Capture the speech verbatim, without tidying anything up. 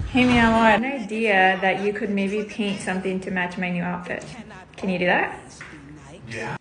Hey Meow, I had an idea that you could maybe paint something to match my new outfit. Can you do that? Yeah,